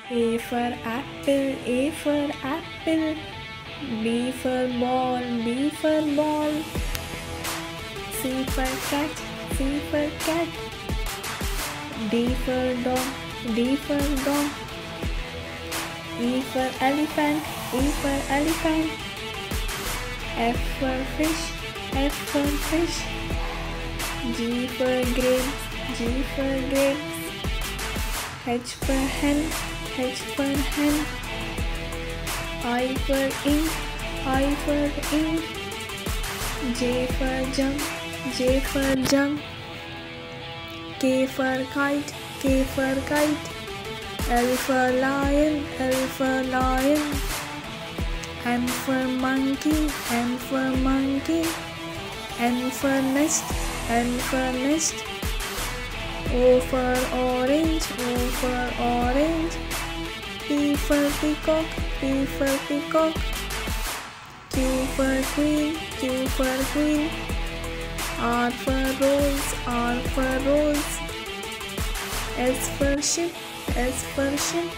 A for apple, A for apple. B for ball, B for ball. C for cat, C for cat. D for dog, D for dog. E for elephant, E for elephant. F for fish, F for fish. G for grapes, G for grapes. H for hen, H for hen. I for ink, I for ink. J for jump, J for jump. K for kite, K for kite. L for lion, L for lion. M for monkey, M for monkey. N for nest, N for nest. O for orange, O for orange. P for peacock, P for peacock. Q for queen, Q for queen. R for rose, R for rose. S for ship, S for ship.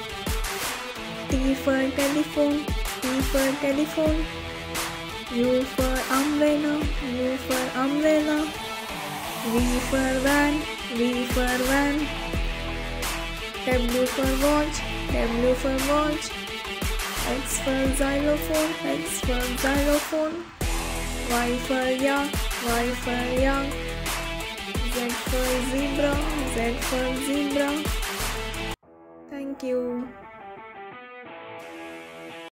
T for telephone, T for telephone. U for umbrella, U for umbrella. V for van, V for van. W for watch, W for watch. X for xylophone, X for xylophone. Y for yak, Y for yak. Z for zebra, Z for zebra. Thank you.